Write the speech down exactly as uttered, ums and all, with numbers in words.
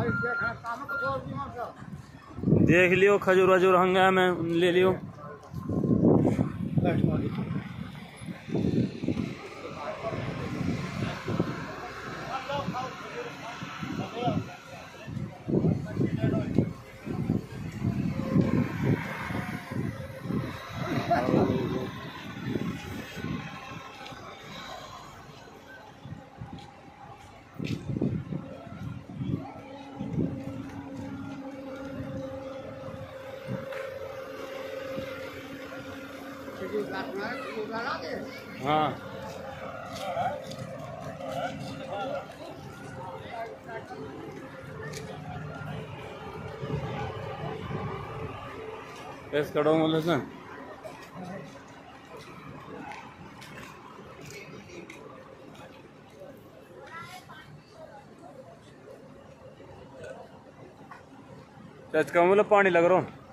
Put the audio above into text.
देख लियो खजूर वजूर हंगा में ले लियो। हाँ कैसे करो बोले सर कम बोले पानी लग रहा